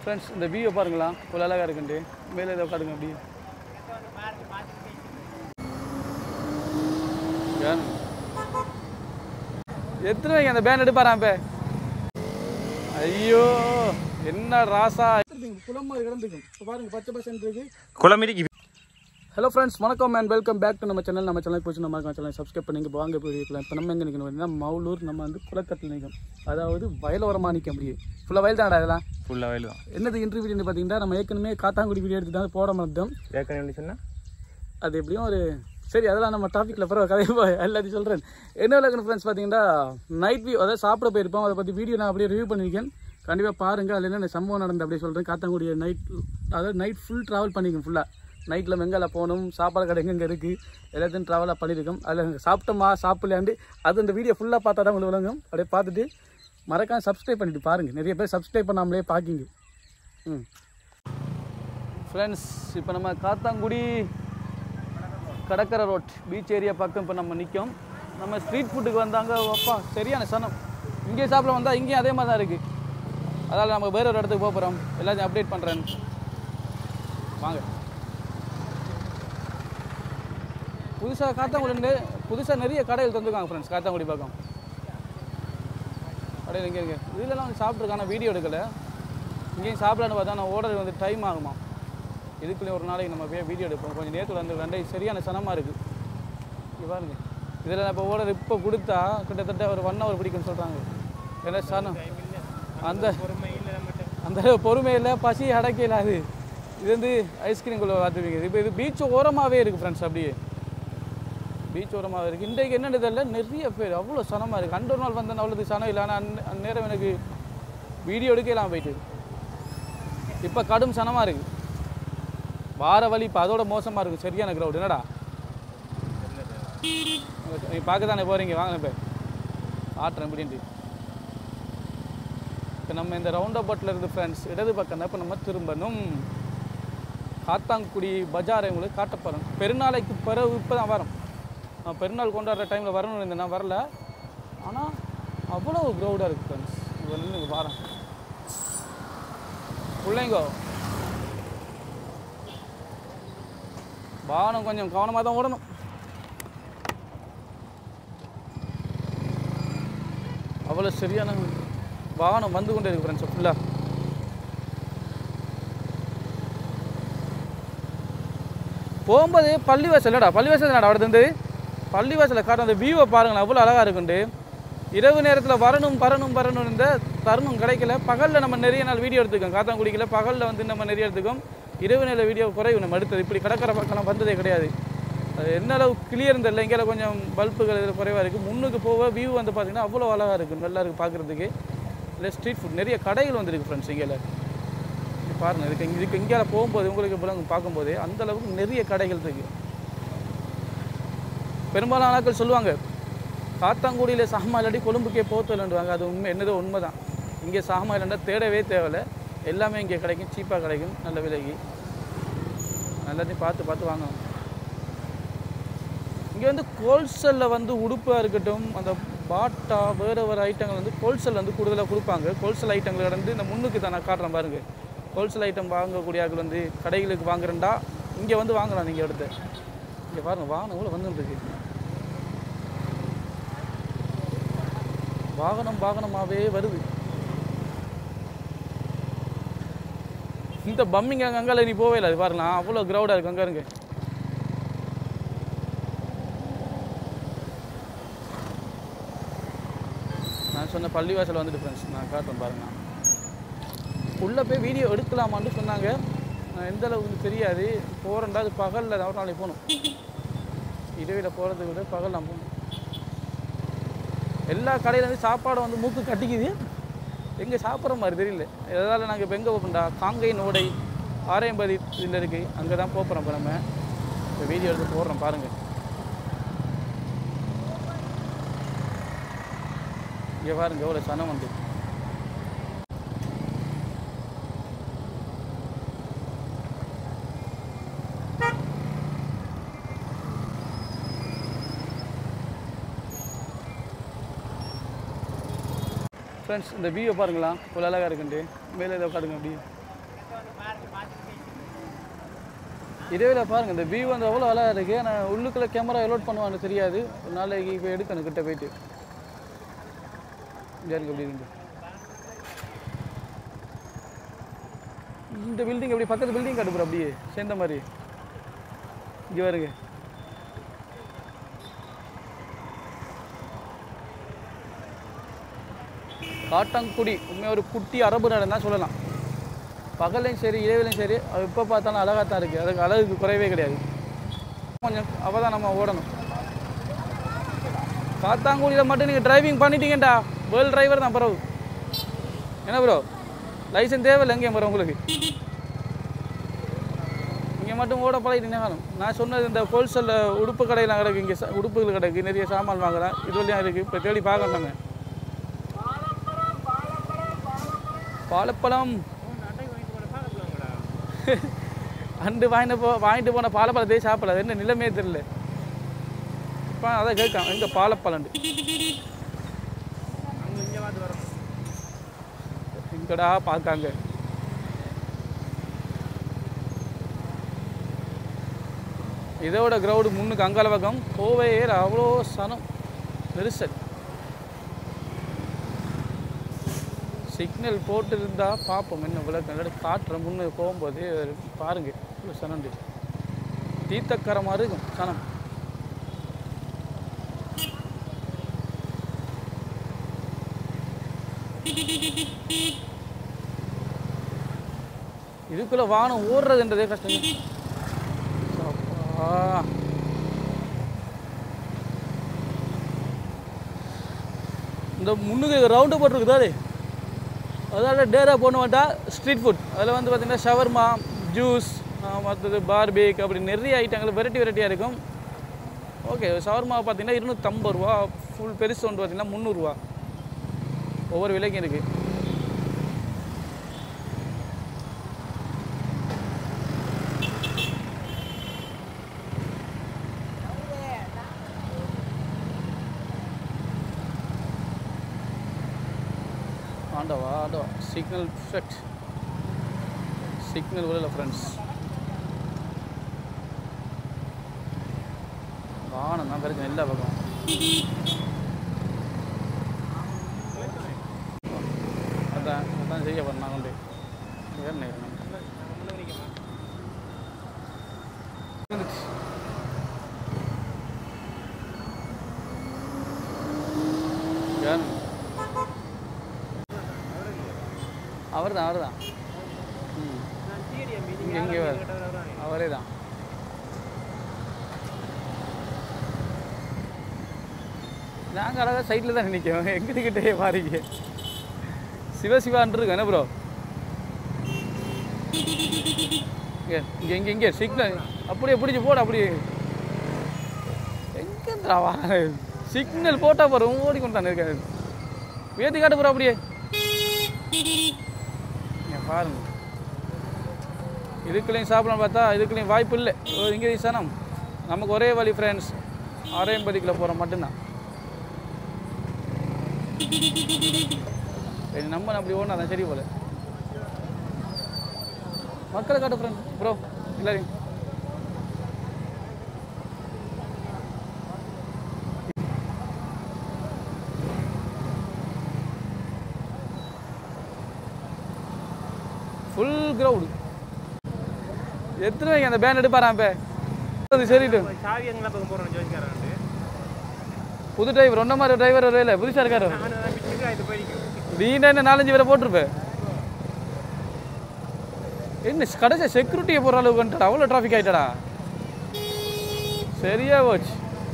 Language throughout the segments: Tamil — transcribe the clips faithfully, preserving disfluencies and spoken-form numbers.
ஃப்ரெண்ட்ஸ் இந்த வியூவை பாருங்களா, இவ்வளோ அழகாக இருக்குண்டு. மேலே இதை உட்காருங்க அப்படி. எத்தனை வைங்க அந்த பேன் எடுப்பாரான் இப்போ. ஐயோ என்ன ராசா குளம் மாதிரி கிடந்துக்கும். இப்போ பாருங்க பச்சை பசங்க இருக்கு குளம் இருக்கு. ஹலோ ஃப்ரெண்ட்ஸ், வணக்கம் அண்ட் வெல்கம் பேக் டு நம்ம சேனல். நம்ம சேனல் போச்சு நம்ம சேனல் சப்ஸ்கிரைப் பண்ணி இப்போ வாங்க போயிருக்கலாம். இப்போ நம்ம எங்கே நிற்கணும் அப்படின்னா மவுலூர். நம்ம வந்து குளக்கட்டில் நிற்கும், அதாவது வயலோரமாக நிற்க முடியும். ஃபுல்லாக வயல் தான் அதெல்லாம் ஃபுல்லாக வயல் தான். என்னது இன்டர்வியூ பார்த்தீங்கன்னா நம்ம ஏற்கனவே காத்தாங்குடி வீடியோ எடுத்து தான் போட மாட்டோம். ஏற்கனவே சொன்னால் அது எப்படியும் ஒரு சரி, அதெல்லாம் நம்ம டாப்பிக்கில் பிறகு கதையை எல்லாத்தையும் சொல்கிறேன். என்ன விளக்கணும் ஃப்ரெண்ட்ஸ் பார்த்தீங்கன்னா நைட் வியூ, அதாவது சாப்பிட போயிருப்போம். அதை பற்றி வீடியோ நான் அப்படியே ரிவ்யூ பண்ணியிருக்கேன். கண்டிப்பாக பாருங்கள். அதில் என்ன சம்பவம் நடந்து அப்படியே சொல்கிறேன். காத்தாங்குடி நைட், அதாவது நைட் ஃபுல் ட்ராவல் பண்ணியிருக்கேன். ஃபுல்லாக நைட்டில் வெங்கால போகணும், சாப்பாடு கடை எங்கெங்கே இருக்குது எல்லாத்தையும் ட்ராவலாக பண்ணியிருக்கோம். அதில் சாப்பிட்டோமா சாப்பிடலாண்டு அது அந்த வீடியோ ஃபுல்லாக பார்த்தா தான் உங்களுக்கு விளங்கும். அப்படியே பார்த்துட்டு மறக்காம சப்ஸ்கிரைப் பண்ணிவிட்டு பாருங்கள். நிறைய பேர் சப்ஸ்கிரைப் பண்ணாமலே பார்க்கிங்க. ம் ஃப்ரெண்ட்ஸ், இப்போ நம்ம காத்தாங்குடி கடற்கரை ரோட் பீச் ஏரியா பக்கம் இப்போ நம்ம நிற்கும். நம்ம ஸ்ட்ரீட் ஃபுட்டுக்கு வந்தாங்க. அப்பா சரியான சனம். இங்கேயே சாப்பிட வந்தால் இங்கேயும் அதே மாதிரி தான் இருக்குது. அதனால் நம்ம வேறு ஒரு இடத்துக்கு போக போகிறோம். எல்லாத்தையும் அப்டேட் பண்ணுறேன் வாங்க. புதுசாக காத்தாங்குடி புதுசாக நிறைய கடைகள் தந்துருக்காங்க ஃப்ரெண்ட்ஸ். காத்தாங்குடி பக்கம் கடையில் இங்கே இருக்கு. இதெல்லாம் வந்து சாப்பிட்ருக்கான வீடியோ எடுக்கலை. இங்கேயும் சாப்பிடலான்னு பார்த்தா நான் ஓடுறது வந்து டைம் ஆகுமா. இதுக்குள்ளே ஒரு நாளைக்கு நம்ம போய் வீடியோ எடுப்போம். கொஞ்சம் நேரத்தில் வந்து ரெண்டை சரியான சனமாக இருக்குது. இது பாருங்க, இதில் இப்போ ஓடுறது இப்போ கொடுத்தா கிட்டத்தட்ட ஒரு ஒன் ஹவர் பிடிக்கும்னு சொல்கிறாங்க. ஏன்னா சனம் அந்த அந்த பொறுமையில் பசி அடக்கல. அது இது வந்து ஐஸ்கிரீம்குள்ளே பார்த்துருக்கீங்க. இப்போ இது பீச் ஓரமாகவே இருக்குது ஃப்ரெண்ட்ஸ். அப்படியே பீச் ஓரமாகவே இருக்குது. இன்றைக்கு என்னென்னு தெரியல, நிறைய பேர் அவ்வளோ சனமாக இருக்குது. அன்று ஒரு நாள் வந்தேன் அவ்வளோது சனம் இல்லை. ஆனால் அந் அந்நேரம் எனக்கு வீடியோ எடுக்கலாம் போயிட்டு. இப்போ கடும் சனமாக இருக்குது. வார வழி இப்போ அதோட மோசமாக இருக்கும். சரியான க்ரௌட். என்னடா நீ பார்க்க தானே போகிறீங்க, வாங்க இப்போ ஆட்டுறேன் அப்படின்ட்டு. இப்போ நம்ம இந்த ரவுண்ட் அபவுட்டில் இருந்து ஃப்ரெண்ட்ஸ் இடது பக்கம் தான் இப்போ நம்ம திரும்பணும். காத்தாங்குடி பஜாரை உங்களுக்கு காட்ட போகிறோம். பெருநாளைக்கு பிறகு இப்போ தான் வரோம். நான் பெருநாள் கொண்டாடுற டைமில் வரணும்னு இருந்தேன், நான் வரல. ஆனால் அவ்வளோ க்ரௌடாக இருக்குது ஃப்ரெண்ட்ஸ். இங்கே நின்று வாரம் பிள்ளைங்கோ வாகனம் கொஞ்சம் கவனமாக தான் ஓடணும். அவ்வளோ சரியான வாகனம் வந்து கொண்டே இருக்கு ஃப்ரெண்ட்ஸ். ஃபுல்லாக போகும்போது பள்ளிவாசல் இல்லைடா, பள்ளிவாசல் தானடா അവിടെ இருந்து பள்ளிவாசலை காட்டும். அந்த வியூவை பாருங்களேன், அவ்வளோ அழகாக இருக்குண்டு. இரவு நேரத்தில் வரணும் வரணும் வரணும் இந்த தருணம் கிடைக்கல. பகலில் நம்ம நிறைய நாள் வீடியோ எடுத்துக்கோம். காத்தாங்குடிக்கல பகலில் வந்து நம்ம நிறைய எடுத்துக்கோம். இரவு நேர வீடியோ குறைவு நம்ம எடுத்தது. இப்படி கடற்கரை பக்கம் வந்ததே கிடையாது. அது என்ன அளவு கிளியர் இல்லை. இங்கே கொஞ்சம் பல்புகள் இதில் குறைவாக இருக்குது. முன்னுக்கு போக வியூ வந்து பார்த்திங்கன்னா அவ்வளோ அழகாக இருக்குது, நல்லா இருக்குது பார்க்குறதுக்கு. இல்லை ஸ்ட்ரீட் ஃபுட் நிறைய கடைகள் வந்துருக்கு ஃப்ரெண்ட்ஸ். இங்கே பாருங்கள், இதுக்கு இதுக்கு இங்கே போகும்போது உங்களுக்கு இப்போ பார்க்கும்போது அந்தளவுக்கு நிறைய கடைகள் இருக்குது. பெரும்பாலான ஆட்கள் சொல்லுவாங்க காத்தாங்குடியில் சாமா இல்லாட்டி கொழும்புக்கே போத்தலன்றாங்க. அது உண்மை, என்னதோ உண்மை தான். இங்கே சாமா இல்லைன்னா தேடவே தேவையில்லை. எல்லாமே இங்கே கிடைக்கும், சீப்பாக கிடைக்கும், நல்ல விலைக்கு. எல்லாத்தையும் பார்த்து பார்த்து வாங்கணும். இங்கே வந்து ஹோல்சேலில் வந்து உடுப்பாக இருக்கட்டும், அந்த பாட்டா வேறு வேறு ஐட்டங்கள் வந்து ஹோல்சேல் வந்து கூடுதலாக கொடுப்பாங்க. ஹோல்சேல் ஐட்டங்கள் வந்து இந்த முன்னுக்கு தான் நான் காட்டுறேன் பாருங்கள். ஹோல்சேல் ஐட்டம் வாங்கக்கூடிய ஆட்கள் வந்து கடைகளுக்கு வாங்குறேன்டா இங்கே வந்து வாங்கலாம். நீங்கள் எடுத்து இங்கே பாருங்கள், வாகனம் கூட வந்துருக்கு. வாகனம் வாகனமாகவே வருது. இந்த பம்மிங்க அங்கே அங்கே நீ போவே இல்லை. அது பாருங்களா, அவ்வளோ க்ரௌடாக இருக்குது. அங்கே இருங்க. நான் சொன்ன பள்ளிவாசல் வந்துட்டு ஃப்ரெண்ட்ஸ் நான் காட்டுறேன் பாருங்கள். உள்ளே போய் வீடியோ எடுக்கலாமான்னு சொன்னாங்க. நான் எந்த அளவுக்கு தெரியாது. போகிறேன்டா அது பகலில் தான் ஒரு நாளைக்கு போகணும். இரவில் போகிறதுக்கு விட பகல் நான் போகணும். எல்லா கடையிலேருந்து சாப்பாடு வந்து மூக்கு கட்டிக்குது. எங்கே சாப்பிட்ற மாதிரி தெரியல. அதனால் நாங்கள் இப்போ எங்கே போகிறோம்டா, காங்கை நோடை ஆரையம்பதி இதில் இருக்குது. அங்கே தான் போகிறோம். இப்போ நம்ம இப்போ வீடியோ எடுத்து போடுறோம் பாருங்கள். இங்கே பாருங்க எவ்வளோ சனம் வந்து. ஃப்ரெண்ட்ஸ் இந்த வியூவை பாருங்களா, இவ்வளோ அழகாக இருக்குண்டு. மேலே இதை உட்காருங்க அப்படி. இதேல பாருங்க இந்த வியூ வந்து அவ்வளோ அழகாக இருக்குது. ஆனால் உள்ளுக்குள்ளே கேமரா எலோட் பண்ணுவான்னு தெரியாது. ஒரு நாளைக்கு இப்போ எடுக்கணும் கிட்ட போயிட்டு. இருக்கு எப்படி இருக்கு இந்த பில்டிங் எப்படி பக்கத்து பில்டிங் கட்டுப்புற அப்படியே சேர்ந்த மாதிரி இங்கே வருங்க. காட்டாங்குடி உண்மையாக ஒரு குட்டி அரபு நாடுன்னு தான் சொல்லலாம். பகல்லையும் சரி இரவுலையும் சரி அது எப்போ பார்த்தாலும் அழகாக தான் இருக்குது. அதுக்கு அழகுக்கு குறைவே கிடையாது. கொஞ்சம் அவள் தான் நம்ம ஓடணும். காத்தாங்குடியில் மட்டும் நீங்கள் டிரைவிங் பண்ணிட்டீங்கடா வேர்ல்டு டிரைவர் தான் பரவு. என்ன ப்ரோ லைசன்ஸ் தேவையில்லை எங்கேயும் ப்ரோ உங்களுக்கு. இங்கே மட்டும் ஓட பழகிட்டீங்கன்னா காணும். நான் சொன்னது இந்த ஹோல்சேல் உடுப்பு கடையெல்லாம் கிடக்கு. இங்கே உடுப்புகள் கிடக்கு. நிறைய சாமான் வாங்கலாம். இது வழியாக இருக்குது. இப்போ தேடி பார்க்கலாங்க. பாலப்பழம் அண்டு வாங்கிட்டு போ வாங்கிட்டு போன பாலப்பழத்தையே சாப்பிடல. என்ன நிலைமையே தெரியல. இப்போ அதை கேட்கான் எங்கே பாலப்பழண்டு இங்கடா பார்க்காங்க. இதோட கிரௌடு முன்னுக்கு அங்கால பக்கம் கோவையே அவ்வளோ சனம் நெரிசல். சிக்னல் போட்டு இருந்தால் பார்ப்போம் என்ன விளக்கம். காட்டுற முன்னு போகும்போது பாருங்க இவ்வளோ சனண்டு தீத்தக்கரமாக இருக்கும் சனம். இதுக்குள்ள வானம் ஓடுறதுன்றதே கஷ்டம். இந்த முன்னுக்கு ரவுண்டு போட்டிருக்குதாரு. அதோட டேரா போன மாட்டா ஸ்ட்ரீட் ஃபுட். அதில் வந்து பார்த்திங்கன்னா ஷவர்மா ஜூஸ் மற்றது பார்பேக் அப்படி நிறைய ஐட்டங்கள் வெரைட்டி வெரைட்டியாக இருக்கும். ஓகே ஷவர்மா பார்த்திங்கன்னா இருநூற்றம்பது ரூபா. ஃபுல் பெருசு ஒன்று பார்த்திங்கன்னா முந்நூறுரூவா. ஒவ்வொரு விலைக்கும் இருக்குது. ஆண்டவா ஆண்டவா சிக்னல் பெர்ஃபெக்ட். சிக்னல் விடல ஃப்ரெண்ட்ஸ். வானம் தான் கிடைக்கும் எல்லா பக்கம். அதான் அதான் செய்ய போகிறேன் நான் கொண்டு வேறு நேரம் அவர் தான் அவர் தான் இங்கே இங்கே அவரே தான். நாங்கள் அழகாக சைட்டில் தான் நிற்கிறோம். எங்கிட்டே பாருங்க சிவசிவான் இருக்கு என்ன ப்ரோ. இங்கே இங்கே இங்கே இங்கே சிக்னல் அப்படியே பிடிச்சி போட அப்படியே எங்கேந்திராவா சிக்னல் போட்டால் போகிறோம் ஓடிக்கொண்டான் இருக்காது. வேதி காட்டு போகிறோம் அப்படியே பாருங்க. இதுக்குள்ளேயும் சாப்பிடலாம் பார்த்தா இதுக்குள்ளேயும் வாய்ப்பு இல்லை. இங்கே சனம் நமக்கு ஒரே வழி ஃப்ரெண்ட்ஸ் அரையம்பதிக்குள்ள போகிறோம் மட்டும்தான். சரி நம்ம அப்படி ஓடனா தான் சரி போல. மக்களை காட்டு ஃப்ரெண்ட் ப்ரோ எல்லாரையும். Full crowd. எத்தனை வைங்க அந்த பேன் எடுப்பாரான். இப்போ சரிட்டு புது டிரைவர் ஒன்றை மாதிரி டிரைவர் வரவே இல்லை. புதுசாக இருக்காரு. நீண்ட என்ன நாலஞ்சு பேரை போட்டிருப்பேன். என்ன கடைசி செக்யூரிட்டியை போகிற அளவுக்கு வந்துட்டா அவ்வளோ டிராஃபிக் ஆகிட்டடா. சரியா போச்சு.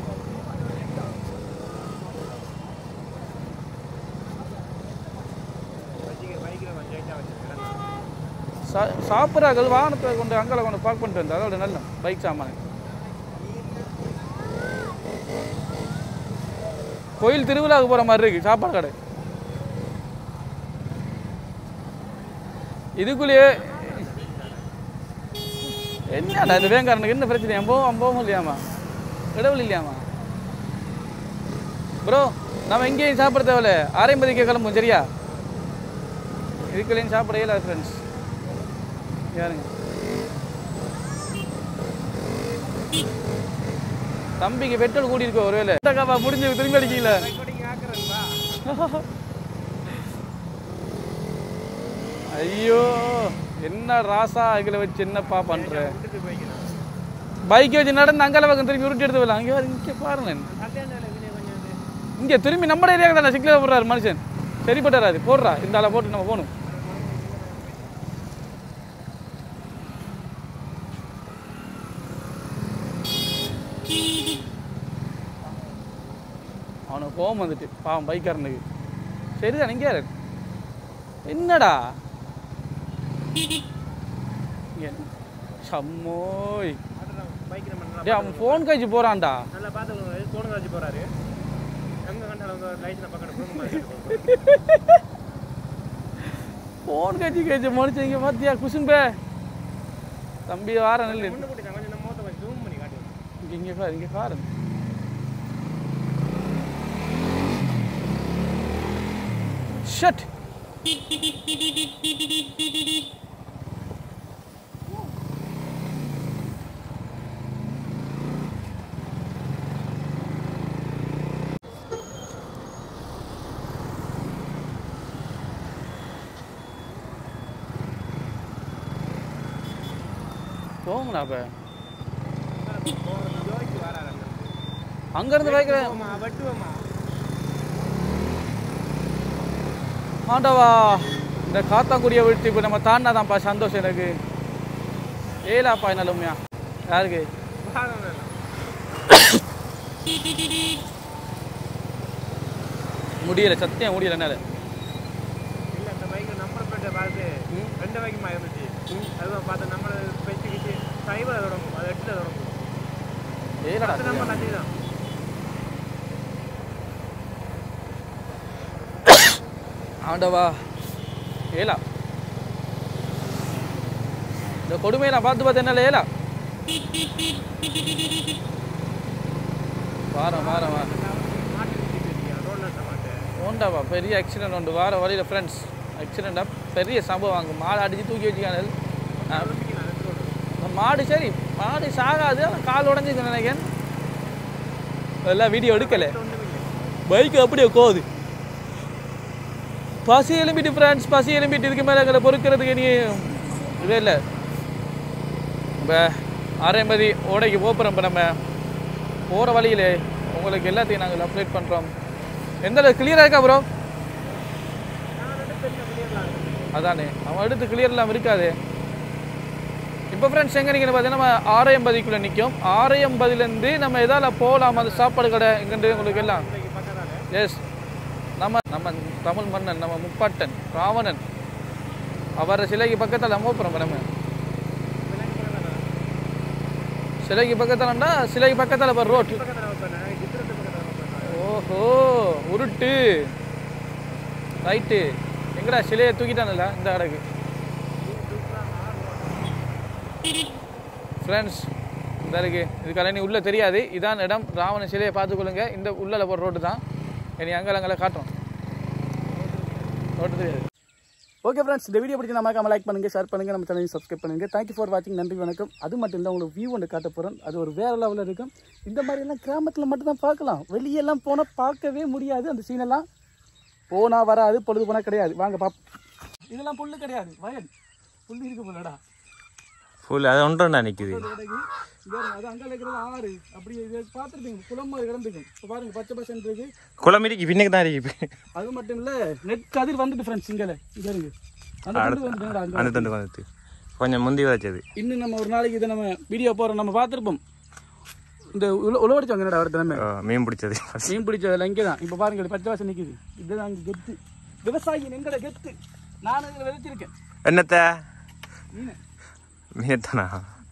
சாப்பிட்றார்கள் வாகனத்தை கொண்டு அங்கே கொண்டு பார்க் பண்ணிட்டு வந்தேன். அதோட நல்ல பைக் சாமான கோயில் திருவிழாவுக்கு போகிற மாதிரி இருக்கு சாப்பாடு கடை. இதுக்குள்ளேயே என்னடா இந்த வேங்காரனுக்கு என்ன பிரச்சனை? போவோம் போவோம் இல்லையாமா கடவுள் இல்லையாமா ப்ரோ. நம்ம எங்கேயும் சாப்பிட தேவையில்ல. அரைம்பதிக்கு கிளம்பும் சரியா. இதுக்குள்ளேயும் சாப்பிட இயலாது ஃப்ரெண்ட்ஸ். யாருங்க தம்பிக்கு பெட்ரோல் கூடி இருக்கோ ஒருவேளை முடிஞ்சு திரும்பி அடிக்கல. ஐயோ என்ன ராசா இதுல வச்சு என்னப்பா பண்ற? பைக் வச்சு நடந்து அங்கால பக்கம் திரும்பி உருட்டி எடுத்து வரலாம். அங்கே இங்கே பாருங்க, இங்கே திரும்பி நம்ம ஏரியாவுக்கு தானே சிக்கல போடுறாரு மனுஷன். சரிப்பட்டாராது போடுறா, இந்த ஆளை போட்டு நம்ம போகணும். அவனுக்கு கோவம் வந்துட்டு பாவம் பைக்காரனுக்கு. சரிதான் இங்கே என்னடா சம்மோய் அவன் ஃபோன் கழிச்சு போறான்டா. ஃபோன் கழிச்சு கழிச்சு முடிச்சு இங்கே பார்த்தியா குசும்பே தம்பி வார நெல் இங்கே இங்கே பாரு இங்கே பாரு. ஷட் போங்களா அப்ப அங்கிருந்து பைக்ல ஆண்டவா இந்த காத்தாக்குடியை விட்டு இப்போ நம்ம தாண்டாதான்ப்பா சந்தோஷம் எனக்கு. ஏலாப்பா என்னால உண்மையா யாருக்கு முடியல சத்தியம் முடியல என்னால. ஆண்டவா ஏலா இந்த கொடுமையை நான் பார்த்து பார்த்து என்ன ஏலா வாரம் வாரம் வாரம் ஓண்டாவா பெரிய ஆக்சிடென்ட் உண்டு வார வழியில் ஃப்ரெண்ட்ஸ். ஆக்சிடெண்ட்டாக பெரிய சம்பவம் அங்கே மாடு அடித்து தூக்கி வச்சுக்கானது. மாடு சரி மாடு சாகாது, ஆனால் கால் உடஞ்சிருக்கு நினைக்கிறேன். எல்லாம் வீடியோ எடுக்கலை, பைக்கு அப்படியே கோது. பசி எலும்பிட்டு ஃப்ரெண்ட்ஸ், பசி எலும்பிட்டு இதுக்கு மேலே எங்களை பொறுக்கிறதுக்கு நீ இதே இல்லை. இப்போ ஆரையம்பதி ஓடைக்கு போகிறோம். இப்போ நம்ம போகிற வழியிலே உங்களுக்கு எல்லாத்தையும் நாங்கள் அப்டேட் பண்ணுறோம். எந்த அளவுக்கு கிளியராக இருக்கா ப்ரோ? அதானே அவன் எடுத்து கிளியர் இல்லாமல் இருக்காது. இப்போ ஃப்ரெண்ட்ஸ் எங்கே நிற்கணும் பார்த்தீங்கன்னா நம்ம ஆரையம்பதிக்குள்ளே நிற்கும். ஆரையம்பதிலேருந்து நம்ம எதால் போகலாம் அந்த சாப்பாடு கடை எங்கேருந்து உங்களுக்கு எல்லாம். எஸ் நம்ம நம்ம தமிழ் மன்னன் நம்ம முப்பாட்டன் ராவணன் அவர சிலைக்கு பக்கத்தில் நம்ம போகிறோம். நம்ம சிலைக்கு பக்கத்தில்னா சிலைக்கு பக்கத்தில் போகிற ரோட்டு. ஓஹோ உருட்டு ரைட்டு. எங்கடா சிலையை தூக்கிட்டானல்ல இந்த கடைக்கு ஃப்ரெண்ட்ஸ். இந்த இருக்குது இதுக்கான நீ உள்ளே தெரியாது. இதான் இடம். ராவண சிலையை பார்த்துக்கொள்ளுங்க. இந்த உள்ளே போகிற ரோட்டு தான். இனி அங்கே அங்கே காட்டுறோம். ரோட்டு தெரியாது. ஓகே ஃப்ரெண்ட்ஸ், இந்த வீடியோ பிடிச்சி நம்ம லைக் பண்ணுங்கள், ஷேர் பண்ணுங்கள், நம்ம சேனலையும் சப்ஸ்கிரைப் பண்ணுங்கள். தேங்க்யூ ஃபார் வாட்சிங். நன்றி வணக்கம். அது மட்டும் இல்லை உங்களுக்கு வியூ ஒன்று காட்ட போகிறோம். அது ஒரு வேறு லெவலில் இருக்கும். இந்த மாதிரிலாம் கிராமத்தில் மட்டும்தான் பார்க்கலாம். வெளியெல்லாம் போனால் பார்க்கவே முடியாது. அந்த சீனெல்லாம் போனால் வராது, பொழுது போனால் கிடையாது. வாங்க பாப். இதெல்லாம் புல்லு கிடையாது, வயல். புல்லு இருக்கு போலடா ஃபுல் அது ஒன்றா நிற்குது. அது அங்கே இருக்கிறது ஆறு. அப்படி இது பார்த்துருப்பீங்க, குளம் மாதிரி கிடந்துக்கும். இப்போ பாருங்க பச்சை பசன் இருக்கு. குளம் இருக்கு பின்னுக்கு தான் இருக்கு. அது மட்டும் இல்லை நெட் கதிர் வந்துட்டு ஃப்ரெண்ட்ஸ். இங்கே இங்கே இருக்கு அந்த தண்டு வந்துட்டு கொஞ்சம் முந்தி வச்சது. இன்னும் நம்ம ஒரு நாளைக்கு இதை நம்ம வீடியோ போகிறோம். நம்ம பார்த்துருப்போம். இந்த உழவடிச்சவங்க என்னடா அடுத்த நம்ம மீன் பிடிச்சது மீன் பிடிச்சதில்ல இங்கே தான். இப்போ பாருங்க பச்சை வாசம் நிற்குது. இதுதான் அங்கே கெத்து. விவசாயி எங்கட கெத்து. நான் இதில் விதைச்சிருக்கேன். என்னத்த மீன் மீன் தானா?